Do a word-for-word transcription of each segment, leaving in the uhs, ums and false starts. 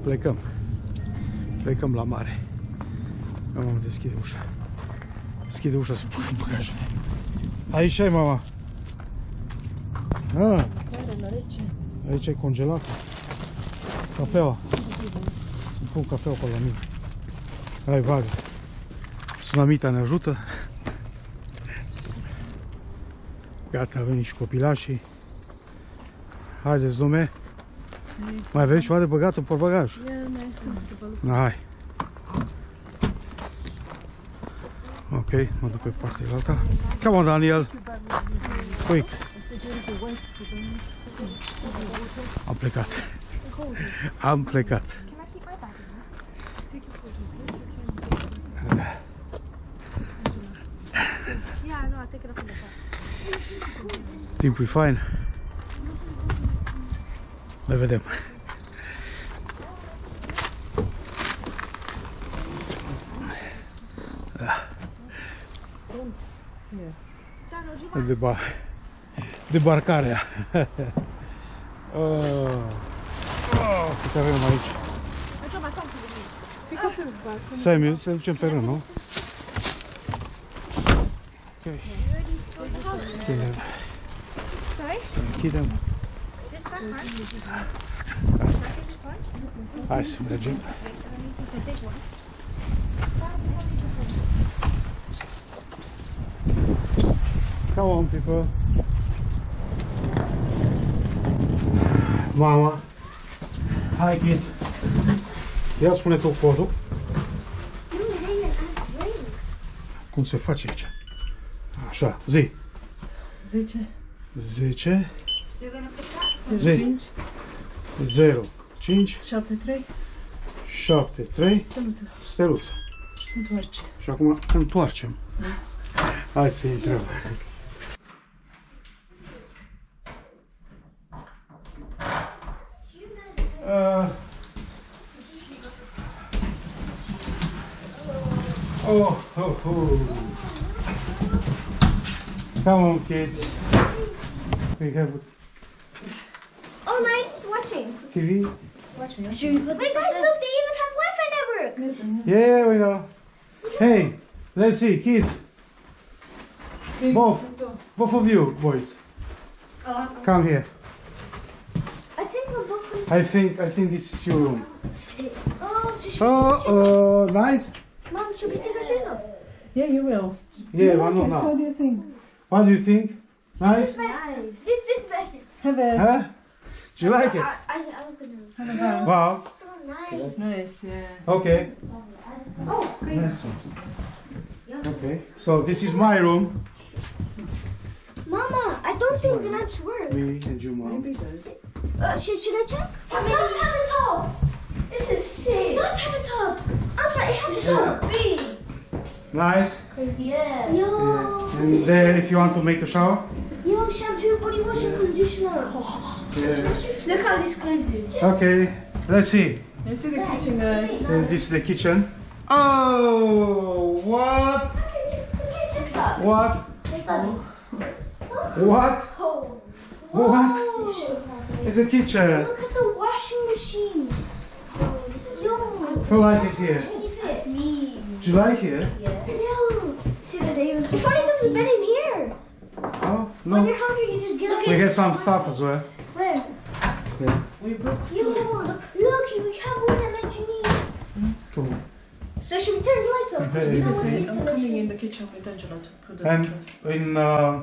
plecăm. Plecăm la mare. Mama deschide ușa. Deschide ușa să băgăm bagajele. Aici ai, mama. Ah. Aici e congelat. Cafeaua. Îmi pun cafeaua pe la mine. Hai, bagă. Sunamita ne ajută. Gata, a venit și copilașii. Haideți, lume. Mai aveți ceva de băgat pe bagaj? Hai. Ok, mă duc pe partea alta. Come on, Daniel. Quick. Am plecat. Am plecat. Timpul e fain. Ne vedem. Deba debarcarea. Oh. Oh, cât avem aici. Samuel, să ducem pe rând, nu? Ok. Închidem. Să închidem. Hai să mergem. Come on, people. Mama. Hai, kids. Ia spune tu codul. Cum se face aici? Așa, zi. zece. zece. zero cinci. zero cinci. șapte trei. șapte trei. Steluță. Steluță. Întoarce. Și acum întoarcem. Hai să intrăm. Uh. Oh, oh, oh. Come on, kids. We have Oh, nice watching. T V. Watching. Should we put Wait, guys, look, they even have Wi-Fi network. Yeah, we know. Hey, let's see, kids. Both, both of you, boys. Come here. I think we're both. I think, I think this is your room. Oh, so should Oh, uh, nice. Mom, should we take our shoes off? Yeah, you will. Yeah, why not What now? do you think? What do you think? Nice? Nice. This this bed. Have a Huh? Do you like it? I, I, I was gonna. have a house. Wow. So nice. Nice, yeah. Okay. Oh, great. Nice one. Okay. So this is my room. Mama, I don't think the lamps work. Me and you, mom. Maybe so. Uh, should, should I check? It does have a tub. This is sick. It does have a tub. Angela, it has so Yeah. big. Nice. Yeah. Yo. Yeah. And there, if you want to make a shower. Yo, shampoo, body wash, and conditioner. Yeah. Look how this closes. Okay. Let's see. You see the kitchen, guys? Uh, this is the kitchen. Oh, what? The kitchen, the kitchen stuff. What? It's like, What? oh. What? Whoa. It's a kitchen. Look at the washing machine. Yo. Who like it here? Can you fit? Me. Do you like it? No. See that they even. It's funny there's a bed in here. Oh, When no. you're hungry, you just get up. We get some stuff as well. Where? Yeah. Yo, look, look, we have all the lights you need. Cool. So should we turn the lights off? Okay. You know what needs I'm to coming in the kitchen with Angela to put the And stuff. in uh,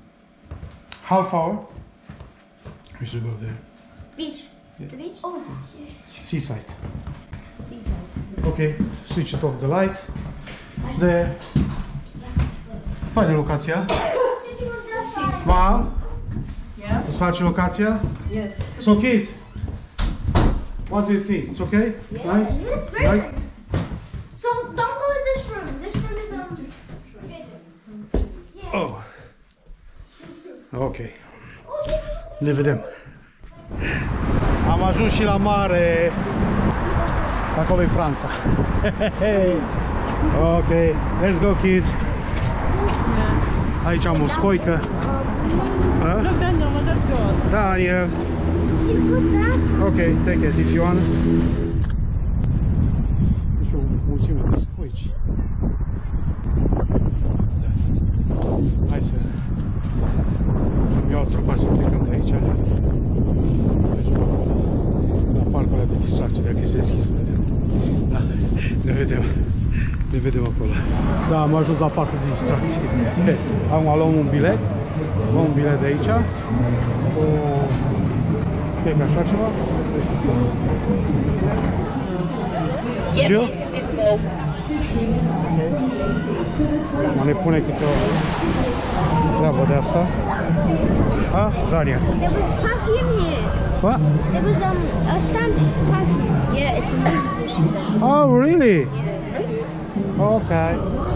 half hour, we should go there. Beach. Yeah. The beach? Oh, Seaside. seaside. Okay, switch it off the light. There. Fajna lokacja. Mom, Yeah? îți place lokația? Yes. So kids, what do you think? It's okay? Yeah, Nice? it is very Like? nice. So don't go in this room. This room is um. Yeah. Oh. Ok. Ne vedem. Am ajuns și la mare. Acolo e Franța. Ok, let's go, kids. Aici am o scoică. Huh? Look, Daniel, what that goes. Daniel. Ok, take it if you want. mulțime de scoici. Da. Hai să îmi iau trupa să plecăm de aici. Mergem acolo, la parcul ăla de distracție, dacă se deschis. Da, ne vedem. Ne vedem acolo. Da, am ajuns la parcul de distracție. Am luat un bilet. Luăm un bilet de aici. O... Cred că așa ceva. Jill? Mă ne pune câte o treabă de asta. Ha? Dania. There was perfume here. What? There was um, a stand for perfume. Yeah, it's invisible, she said. Oh, really? Yeah. Okay.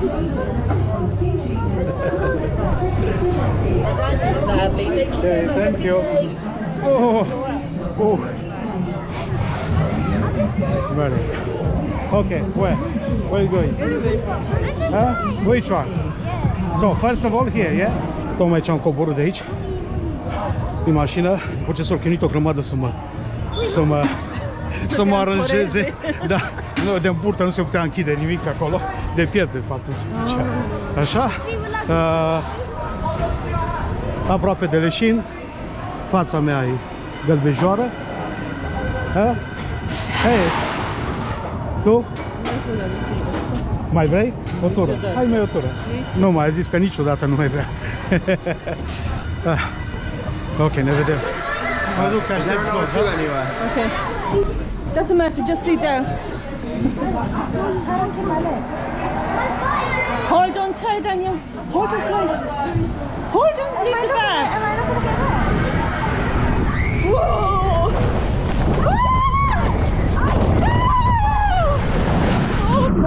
Okay, thank you. Oh, oh. Smelling. Okay, where? Where are you going? Huh? Which one? So, first of all, here, yeah? Tocmai ce am coborât de aici, din mașină, după ce s-au chinuit o grămadă să mă, să mă, să mă aranjeze. Da, nu, de-n burtă nu se putea închide nimic pe acolo, de piept, de fapt. Așa? Uh, aproape de leșin, fața mea e gălbejoară. Ha? Hei, tu? Mai vrei? O tură? Hai mai o tură. Nu, mai a zis că niciodată nu mai vrea. Ok, ne vedem. Mă duc, te aștept jos, da? Okay. Doesn't matter, just sit down. Hold on tight, Daniel. Hold on tight. Hold on, leave the bag. Am I not going to get hurt? Whoa! Oh no!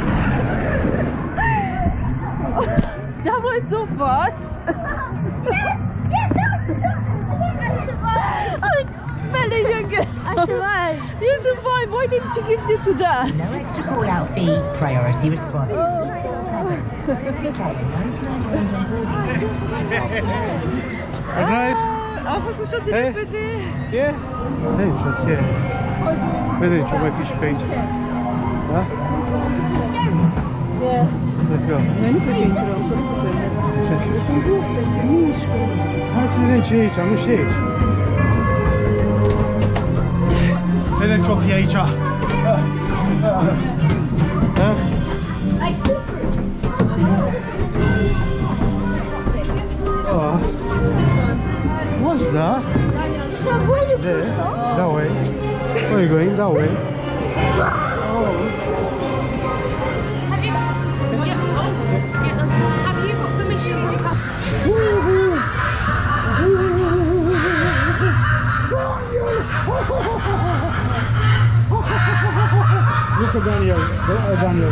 That was so fast. Yes, yes, that was I survived. Oh, Melly, you're good. I survived. You survived. Why didn't you give this to Dad? No extra call out fee, priority response. That's nice. A fost așa de Hey. repede. Yeah? Hey, just here. Vedem ce mai fi și pe aici. Da? Yeah. Let's go. Noi nu putem intra, nu putem. Sunt guste, se mișcă. Hai să vedem ce e aici, nu știu aici. Vedem ce-o fi aici. Da? Like super. Oh. What's that? It's a roller There. coaster. That way. Where are you going? That way. Have you got permission to become? Look at Daniel. Uh, Daniel.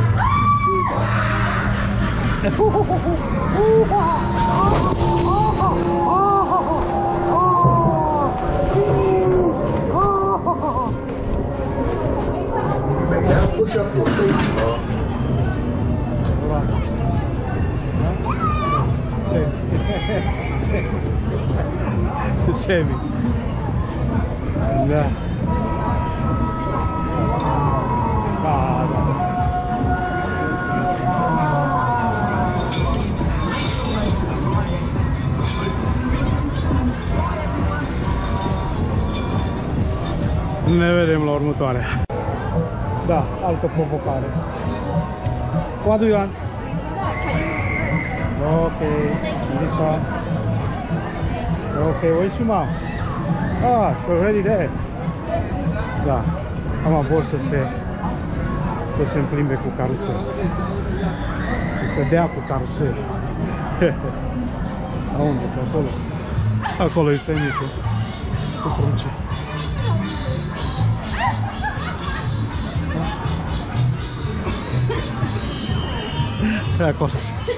Now push up your safety bar. Semi. Da. Da, da. Ne vedem la următoarea. Da, altă provocare. What do you want? Okay, this one. Okay, where's your mom? Ah, she's already there. Da, am avut să se să se împlimbe cu carusel. Să se dea cu carusel. A unde? Pe acolo? Acolo e semică. Cu pruncii. De acolo.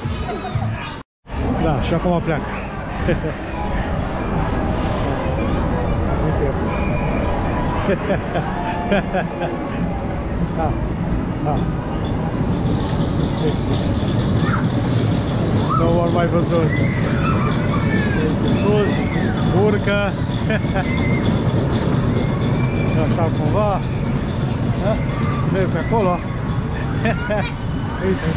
Da, și acum pleacă. Da, da. Nu m-am mai văzut. Sus, urcă. Și așa cumva. Da? Merg pe acolo. Uite.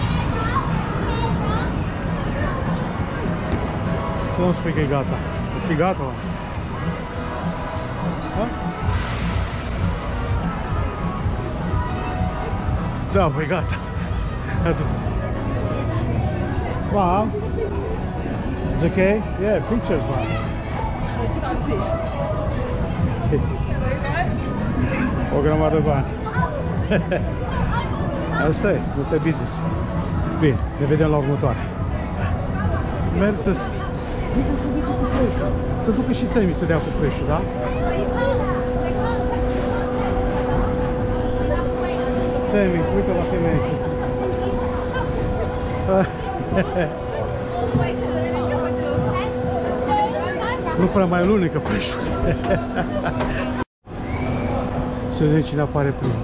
Cum spui că e gata? O fi gata, mă? Da? Da, băi, gata. Atât. Mom? It's okay? Yeah, pictures, mom. O grămadă de bani. Asta e, asta e business. Bine, ne vedem la următoare. Merg să se... Să ducă și Semi să dea cu preșul, da? Semi, uite la femeie aici. Nu prea mai lunecă preșul. Să vedem cine apare primul.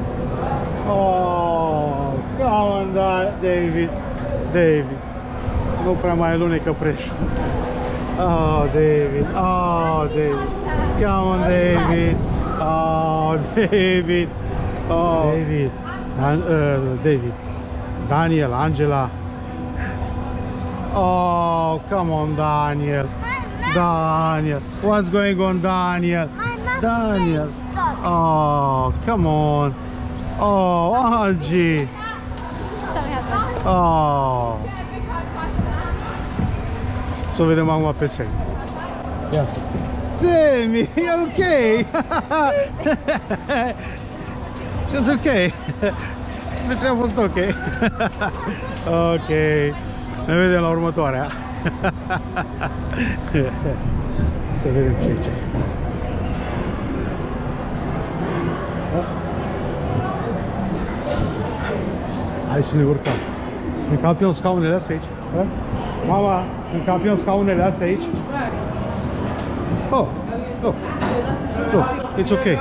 Oh, come on, David. David. Nu prea mai alunecă preșul. Oh, David. Oh, David. Come on, David. Oh, David. Oh, David. Dan uh, David. Daniel, Angela. Oh, come on, Daniel. Daniel. What's going on, Daniel? Daniel. Oh, come on. Oh, Angie. Oh. Să vedem acum pe Semi. Ia. Semi, you're okay. Just okay. Deci a fost ok. Ok. Ne vedem la următoarea. Să vedem ce e ce. Hai să ne urcăm. Încalpăm scaunele astea aici. Ha? Mama, încalpăm scaunele astea aici. Oh, oh, oh, it's okay.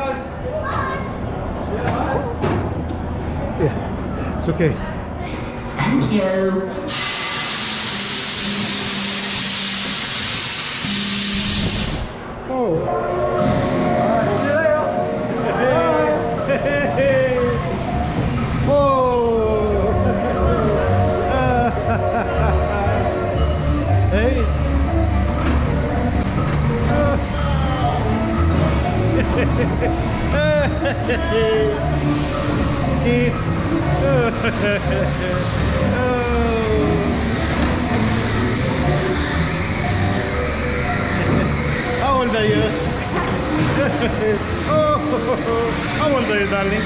Yeah, it's okay. Thank you. Oh. Hey, hey, hey. Oh. Hey. Kids. How old are you? Oh, how old are you, darling?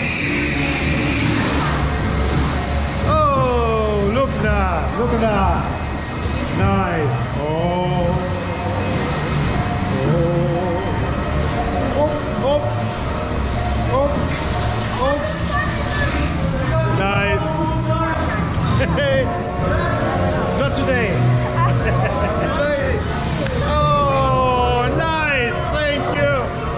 Oh, look now, look at that. Nice. Oh. Oh. Oh, oh. Oh. Oh. Nice. Hey. Not today. Oh, nice. Thank you.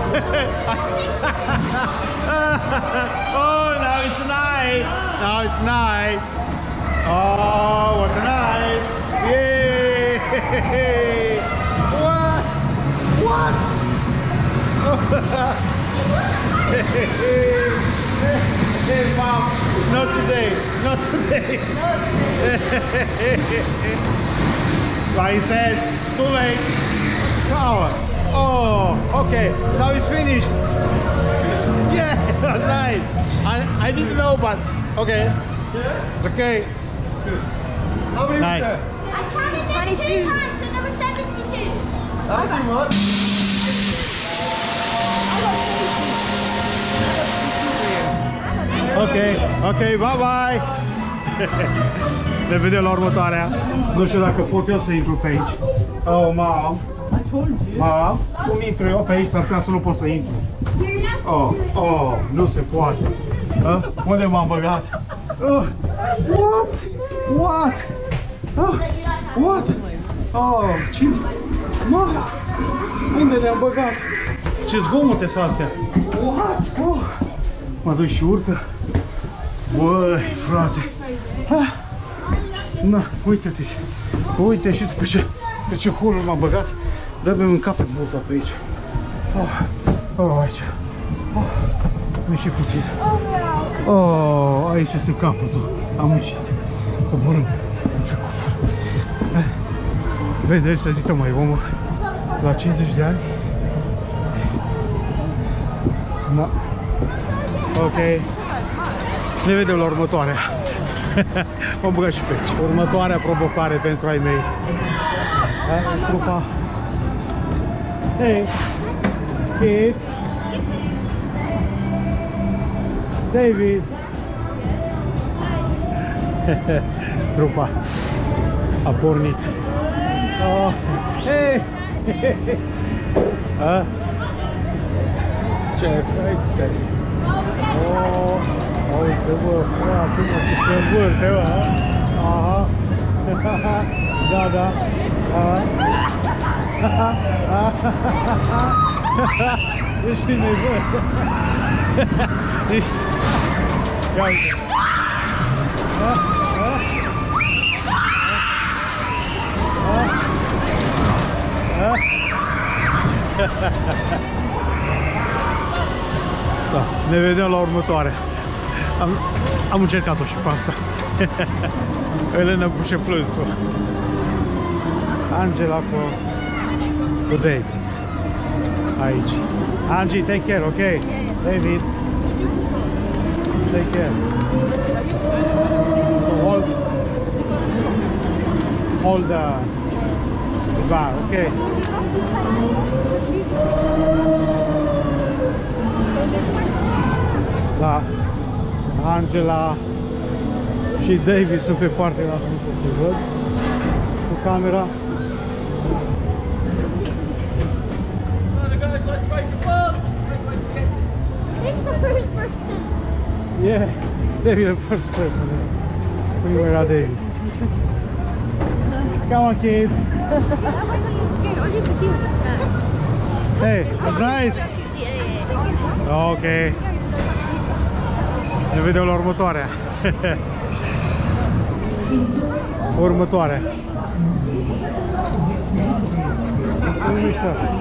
Oh, now it's night. Now it's night. Oh, what a night. Yay. What? What? Hey, Mom. Not today. Not today. Like I said, too late. Oh, oh, okay. Now it's finished. Yeah, that's nice. I, I didn't know, but okay. It's okay. It's good. How many Nice. was there? I counted them two times, so there were seventy-two. That's too much. Ok, ok, bye bye! Ne vedem la următoarea. Nu știu dacă pot eu să intru pe aici. Oh, mom. Mom, cum intru eu pe aici? S-ar putea să nu pot să intru. Oh, oh, nu se poate. Uh, unde m-am băgat? Uh, what? What? Uh, what? Oh, cine? Mă, unde ne-am băgat? Ce zgomote sunt astea? What? Oh. Mă duc și urcă. Băi, frate. Ah. Na, uite-te și. Uite și pe ce, pe ce hulul m-am băgat. Dă-mi un cap pe burta pe aici. Oh, oh, aici. Oh. mi și puțin. Oh, aici este capătul. Am ieșit. Coborâm. Să coborâm. Vedeți, adică mai omul la cincizeci de ani. Da. Ok. Ne vedem la următoarea. M-am băgat și pe aici. Următoarea provocare pentru ai mei. Da? Trupa. Hey, kids. David. Trupa a pornit. Oh. Hey. A? Ce efecte. Oh. Uite, bă, frate, mă, ce se învârte, bă. Aha. Da, da. Aha. Ești tine, bă. Ia uite. Da, ne vedem la următoarea. Am, am încercat-o și pe asta. Elena Bușe plânsul. Angela cu, cu David. Aici. Angie, take care, ok? David. Take care. So hold hold the, the bar, ok? Da. Angela și David sunt pe partea la cum se văd cu camera. It's the first person. Yeah, David the first person. Prima era David. Come on, kids. All you can see was the sky. Hey, it's nice. Ok. Ne vedem la următoarea. Următoarea. Se numește asta.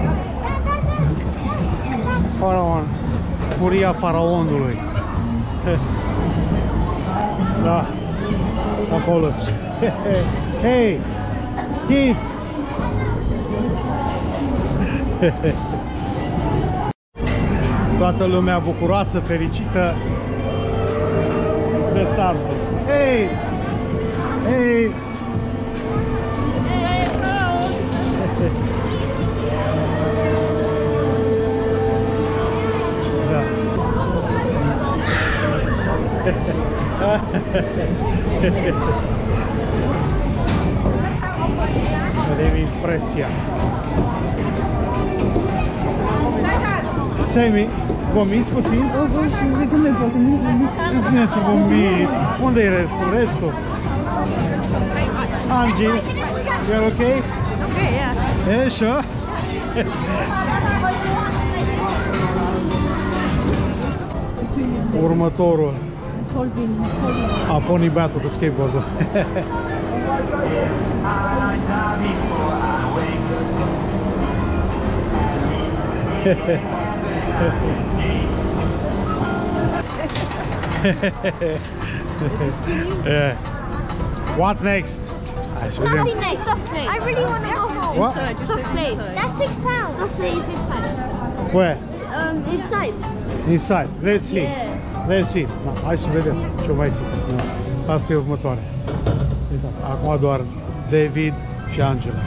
Faraon. Furia faraonului. Da. Acolo. Hey, kids. Toată lumea bucuroasă, fericită de salvă. Hey! Hey! Da. Vedem impresia. Semi, vomiți puțin? O, bă, și zic că nu poate, nu vomiți. Nu ține să vomiți. Unde e restul? Restul? Angie, you're okay? Okay, yeah. Yeah, sure. Următorul a pornit băiatul cu skateboard-ul. Yeah. What next? Hai să vedem. Something nice, soft play. I really want to go home. What? Soft play. That's six pounds. Soft play is inside. Where? Um, inside. Inside. Let's see. Yeah. Let's see. Da, hai să vedem ce mai fi. Da. Asta e următoarea. Acum doar David și Angela.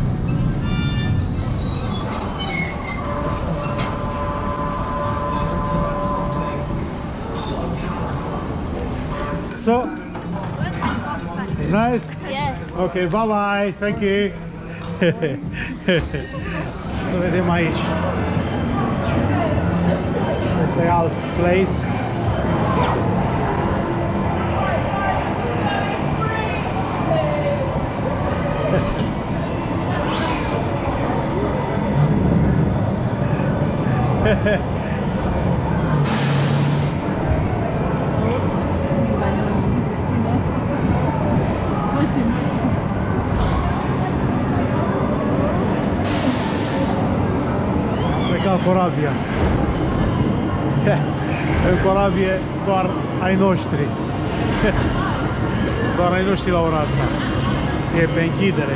So, it's nice? Yeah. Okay, bye bye, thank you. Să vedem aici. Este alt place. Plecat corabia. În corabie doar ai noștri. Doar ai noștri la ora asta. E pe închidere.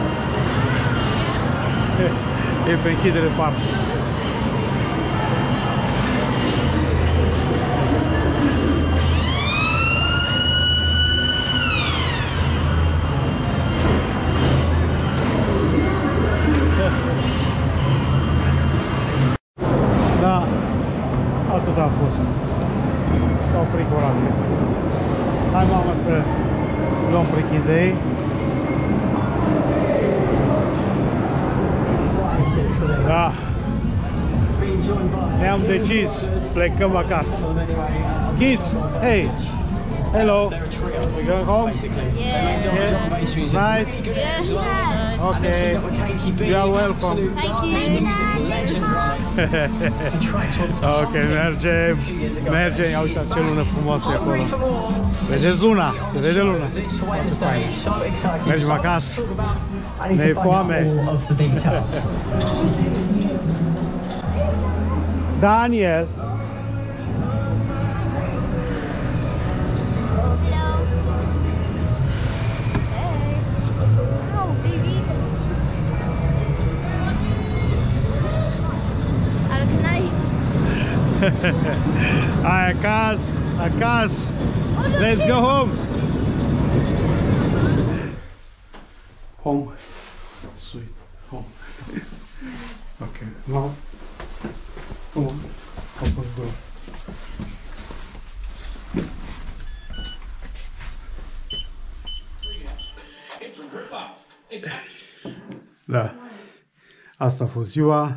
E pe închidere parcă. Da, atât a fost. S-a oprit corabia. Hai, mamă, să luăm prichidei. Da. Ne-am decis, plecăm acasă. Kids, hey, hello. We going home? Yeah. Yeah. Nice. Yeah. Okay. You are welcome. Thank you. Ok, mergem. Mergem. Ia uitați ce lună frumoasă e acolo. Vedeți luna? Se vede luna. Mergem acasă. Ne-e foame. Daniel. Hai acasă, acasă. Let's go home. Home. Sweet home. Okay. Now. Come on. Open the door. Da. Asta a fost ziua. A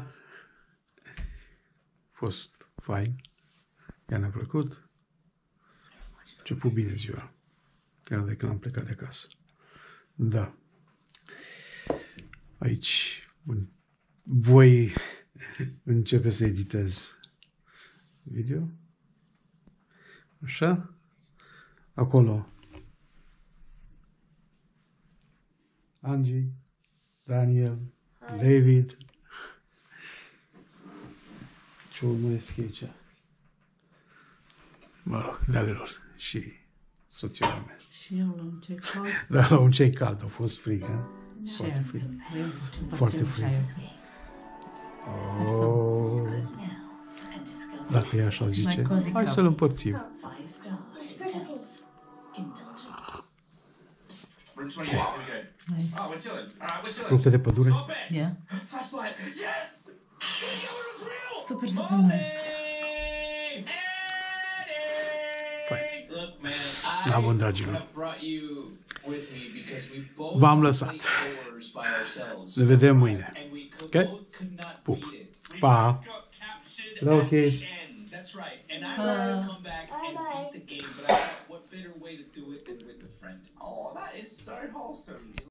fost fain. Chiar ne-a plăcut. A început bine ziua. Chiar de când am plecat de acasă. Da. Aici voi începe să editez video. Așa. Acolo Angie, Daniel, David. Ce urmăresc aici? Mă rog, de ale lor. Și soția mea. Și eu luăm ce cald. Dar la un cei cald, a fost frig, ha? Foarte Share. frig. Foarte Foarte frig. Oh. Dacă e așa zice, hai să-l împărțim. Fructe de pădure. Yeah. Super, super nice. Fain. Da, bun, dragilor. V-am lăsat. Ne vedem mâine. Ok? Pup. Pa. Hello, kids. That's right. And I wanted to come back and beat the game, but I thought, what better way to do it than with a friend? Oh, that is so wholesome.